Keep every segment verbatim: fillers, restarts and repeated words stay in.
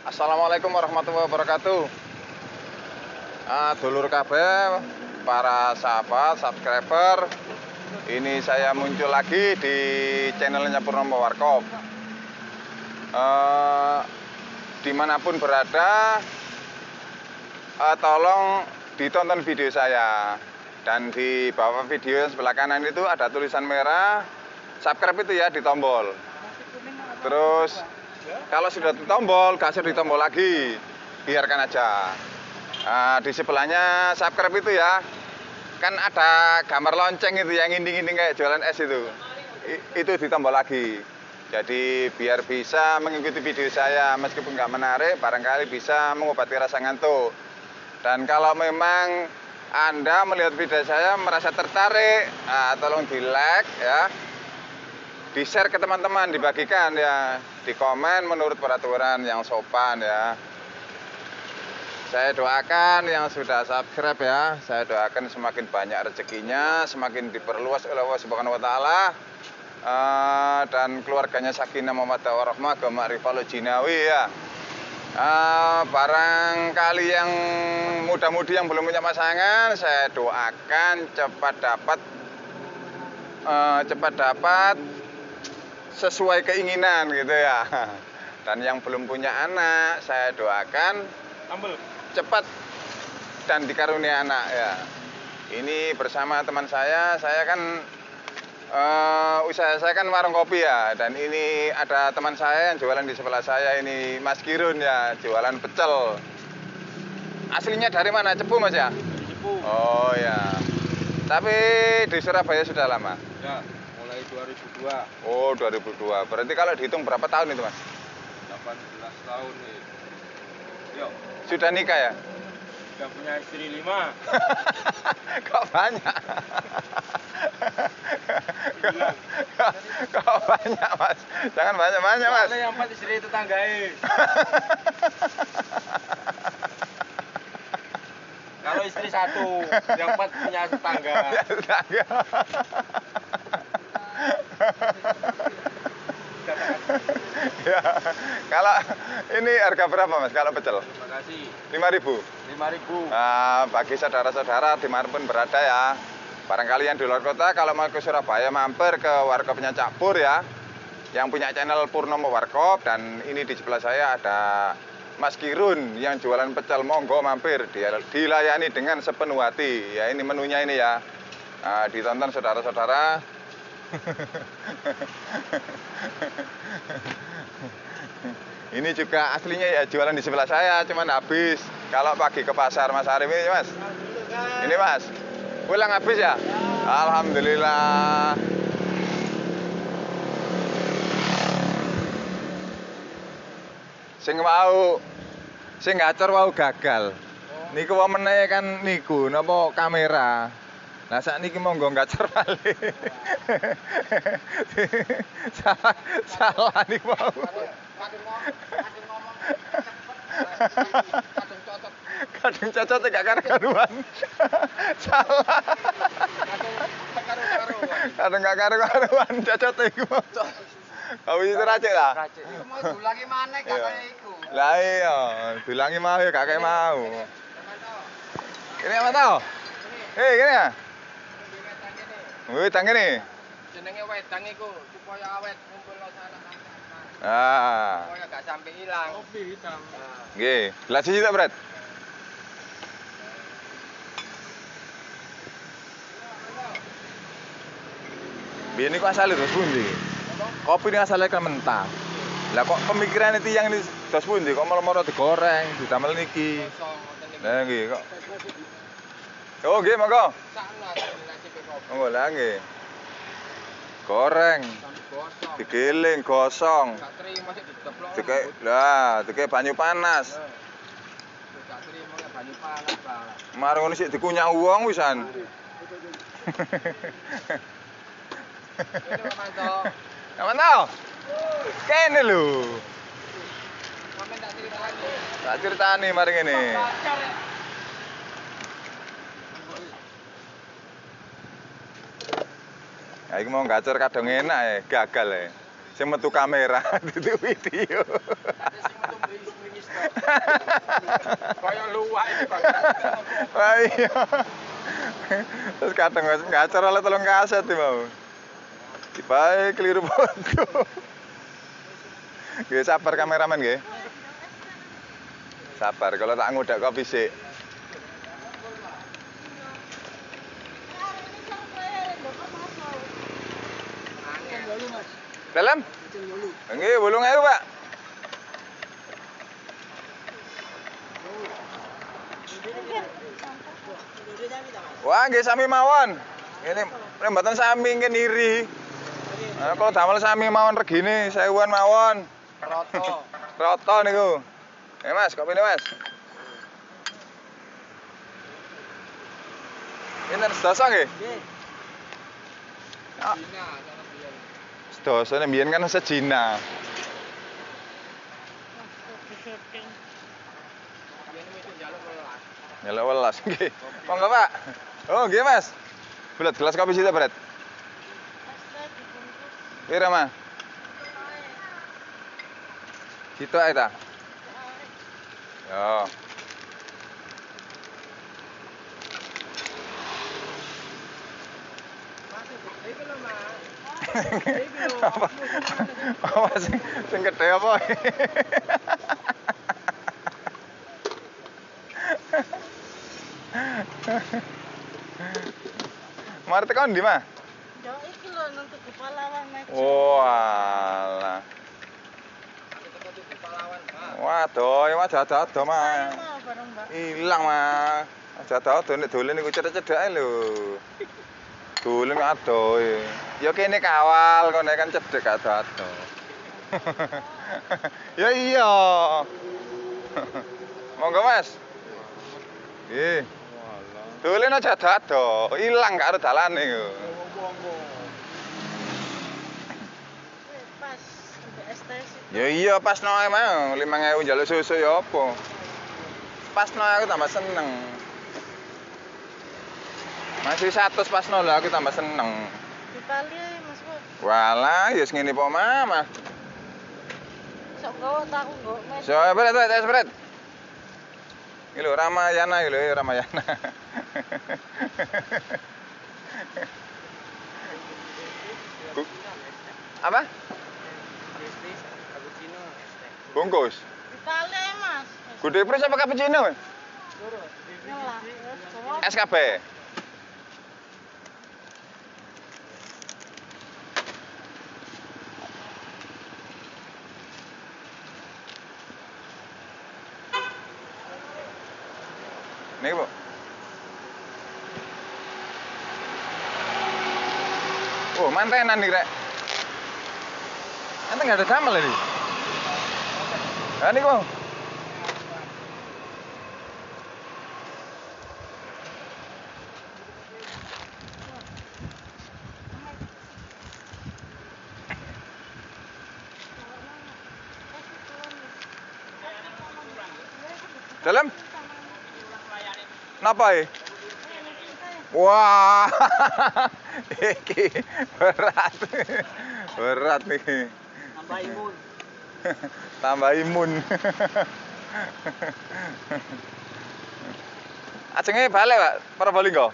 Assalamualaikum warahmatullahi wabarakatuh. Ah, dulur kabeh, para sahabat, subscriber. Ini saya muncul lagi di channelnya Purnomo Warkop. Eh, dimanapun berada, eh, tolong ditonton video saya. Dan di bawah video sebelah kanan itu ada tulisan merah, subscribe itu ya, di tombol. Terus kalau sudah ditombol, gak usah ditombol lagi, biarkan aja. Nah, di sebelahnya subscribe itu ya, kan ada gambar lonceng itu yang inding-inding kayak jualan es itu. I, itu ditombol lagi. Jadi biar bisa mengikuti video saya meskipun nggak menarik, barangkali bisa mengobati rasa ngantuk. Dan kalau memang Anda melihat video saya merasa tertarik, nah, tolong di like ya, di share ke teman-teman, dibagikan ya, di komen menurut peraturan yang sopan ya. Saya doakan yang sudah subscribe ya, saya doakan semakin banyak rezekinya, semakin diperluas oleh Allah Subhanahu wa taala, uh, dan keluarganya sakinah mawaddah warahmah gema'rifal jinawi ya. Uh, barangkali yang muda-mudi yang belum punya pasangan, saya doakan cepat dapat uh, cepat dapat sesuai keinginan gitu ya. Dan yang belum punya anak, saya doakan Ambil. cepat dan dikarunia anak ya. Ini bersama teman saya, saya kan uh, usaha saya kan warung kopi ya, dan ini ada teman saya yang jualan di sebelah saya ini, Mas Kirun ya, jualan pecel. Aslinya dari mana? Cepu Mas ya? Cepu. Oh ya. Tapi di Surabaya sudah lama? Ya, mulai dua ribu dua. Oh, dua ribu dua. Berarti kalau dihitung berapa tahun itu, Mas? delapan belas tahun nih. Yuk. Sudah nikah ya? Sudah punya istri lima. Kok banyak? kok, kok banyak, Mas? Jangan banyak-banyak, Mas. Soalnya yang empat istri tetanggai. Kalau istri satu, yang empat punya tetangga. Tetangga. Ya, kalau ini harga berapa Mas kalau pecel? Terima kasih. lima ribu. lima ribu. Nah, bagi saudara-saudara dimanapun berada ya, barangkali yang di luar kota kalau mau ke Surabaya mampir ke warkopnya Cak Pur ya, yang punya channel Purnomo Warkop. Dan ini di sebelah saya ada Mas Kirun yang jualan pecel, monggo mampir, dia dilayani dengan sepenuh hati ya. Ini menunya ini ya, nah, ditonton saudara-saudara. Ini juga aslinya ya jualan di sebelah saya, cuman habis. Kalau pagi ke pasar Mas Arif ini Mas, ini Mas, pulang habis ya? Alhamdulillah. Sing mau, sing gacor mau gagal. Niku wong meneh kan niku napa kamera. Nah saat ini monggo gacor malih. salah, salah nih mau. Kadang cocot gak karu-karuan. Salah. Kadang gak karu-karuan cocot iku. Kau itu racik lah. Iku mau dulangi maneh gak kaya iku. Lah iya, dulangi mau ya gak kaya mau. Ini apa tau? Eh, gini ya? Wih, tang gini. Jenenge wedang iku supaya awet ngumpul sana. Ah. Supaya gak sampai hilang. Kopi hitam. Nggih, gelas iki tak, Bret? Biyen niku asale dos pundi? Kopi ini asalnya kan mentah. Lah kok pemikiran itu yang ini dos pundi kok malah-malah digoreng, didamel niki. Lah nggih kok. Oh nggih, monggo. Monggo lah nggih. Goreng. Digiling, gosong. Dikek lah, dikek banyu panas. Marung ngono sik dikunyah wong wisan. Aman tau? Kene lho. Tak critani mari ngene. Ya iki mau gacor kadang enak ya, gagal ya. Sing metu kamera itu video. Kayak luwak iki kok. Wah iya. Terus kadang ngacor oleh tolong kaset iki mau. Dibae keliru foto. Nggih sabar kameramen nggih. Sabar kalau tak ngudak kopi sik. Dalam? Nggih, bolong ae, Pak. Wah, nggih sami mawon. Ini mboten sami nggih niri. Nah, kalau damel sami mawon regine sewuan mawon. Roto. Roto niku. Eh, Mas, kopine, Mas. Ini sedasa nggih? Nggih. Ya. Cina, cara biyen. Sedasa mbiyen kan sejina. Biyen wis njaluk welas. Nyelok welas nggih. Monggo, Pak. Oh, nggih, Mas. Bulat gelas kopi sita, Bret. Pira, Mas? Gitu ae ta? Yo. Iki lho, Mas. Apa? Apa sing sing gede apa? Mari tekan ndi, Mas? Ya iki lho nang Tugu Pahlawan Mas. Oh, alah. Waduh, ya Mas ado-ado, Mas. Ayo mau bareng Mbak. Ilang, Mas. Aja ado nek dolen niku cedhek-cedhek ae lho. Dolen ado. Ya kene kawal kok nek kan cedhek ado-ado. Ya iya. Monggo, Mas. Nggih. Dolen aja ado-ado, ilang karo dalane yo. Eh, Pas sampai S T S. Ya iya pas noe mau lima ewu njaluk susu ya apa. Pas noe aku tambah seneng. Masih satu pas noe lah aku tambah seneng. Di Bali ae Mas Bos. Walah, ya ngene po Mama. Sok gawa tak aku nggo Mas. So, berat, berat, berat. Iki lho Ramayana iki lho, Ramayana. Bu- Apa? Bungkus. Di Bali ae Mas. Gede pres apa cappuccino? Nyolah. S K B. Nih, Bu. Oh, mantenan nih, Rek. Ente nggak ada damel ini. Nah, nih, Bu. Dalam? Napa ya? Wah, iki berat, berat nih. Tambah imun. Tambah imun. Ajenge balik, Pak. Probolinggo.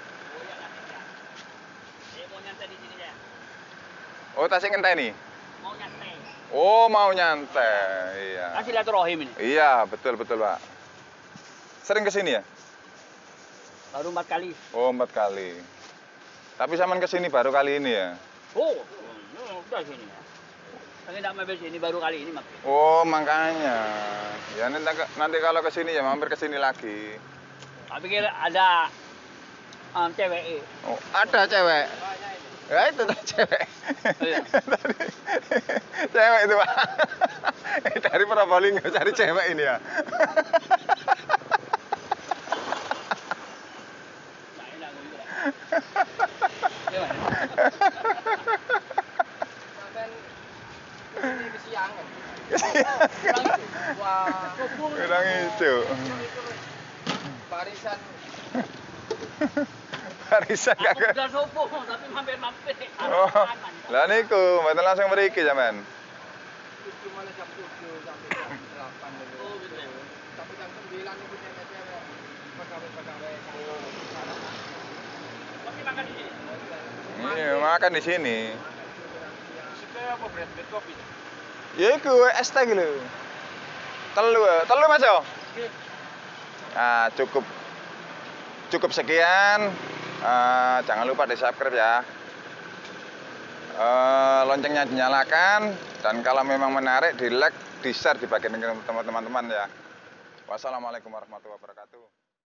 Oh, tasik ngenteni. Mau nyantai. Oh, mau nyantai. Iya. Kasih silaturahim ini. Iya, betul betul, Pak. Sering kesini ya? Baru empat kali. Oh, empat kali. Tapi sampean kesini baru kali ini ya? Oh, udah sini ya. Tapi tidak mampir sini baru kali ini mampir. Oh, makanya. Ya nanti, nanti kalau kesini ya mampir kesini lagi. Tapi kira ada um, cewek. Oh, ada cewek. Ya itu tuh cewek. Iya. Cewek itu, Pak. Dari Probolinggo cari cewek ini ya. Kurang itu. Barisan Barisan Aku kagak. udah sopo tapi mampir-mampir. Oh, Lah niku, mboten langsung mriki sampean. Itu malah jam tujuh sampai jam delapan gitu. Oh, gitu ya. Sampai jam sembilan itu cewek-cewek pegawai-pegawai kantor. Masih makan di sini? Iya, makan di sini. Itu apa brand bed kopi? Ya iku es teh iki lho. Telu, telu Mas yo. Nah, cukup cukup sekian. Eh, jangan lupa di-subscribe ya. Eh, loncengnya dinyalakan dan kalau memang menarik di-like, di-share, dibagikan ke teman-teman ya. Wassalamualaikum warahmatullahi wabarakatuh.